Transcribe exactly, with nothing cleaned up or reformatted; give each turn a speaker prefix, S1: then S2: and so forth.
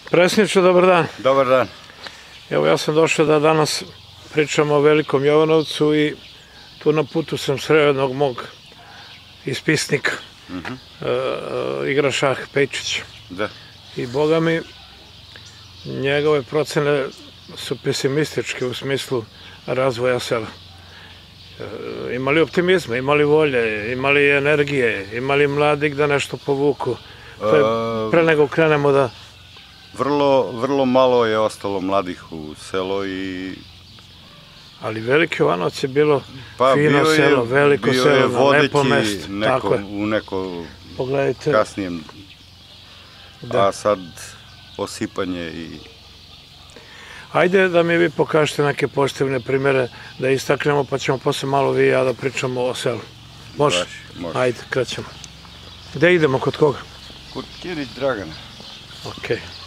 S1: Predsjedniče, dobar dan.
S2: Dobar dan.
S1: Evo, ja sam došao da danas pričamo o Velikom Jovanovcu i tu na putu sam sreo jednog mog ispisnika, igra šah Pejčić.
S2: Da.
S1: I boga mi, njegove procene su pesimističke u smislu razvoja sela. Imali optimizma, imali volje, imali energije, imali mladih da nešto povuku. Pre nego krenemo da...
S2: Vrlo, vrlo malo je ostalo mladih u selo i...
S1: Ali Veliki Jovanovac je bilo fino selo, veliko selo, lepo mesto.
S2: U neko
S1: Pogledajte.
S2: Kasnijem, a sad osipanje i...
S1: Ajde da mi vi pokažete neke pozitivne primere, da istaknemo, pa ćemo posle malo vi i ja da pričamo o selu. Može?
S2: Može.
S1: Ajde, krećemo. Gde idemo, kod koga?
S2: Kod Kirić Dragana.
S1: Okej.